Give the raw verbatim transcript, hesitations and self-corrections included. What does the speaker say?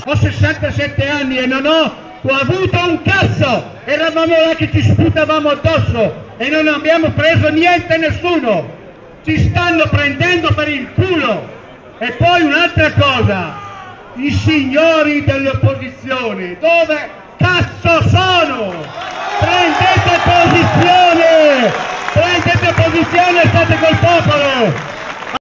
ho sessantasette anni e non ho, ho avuto un cazzo, eravamo là che ci sputavamo addosso e non abbiamo preso niente nessuno, ci stanno prendendo per il culo. E poi un'altra cosa, i signori dell'opposizione, dove cazzo sono? Prendete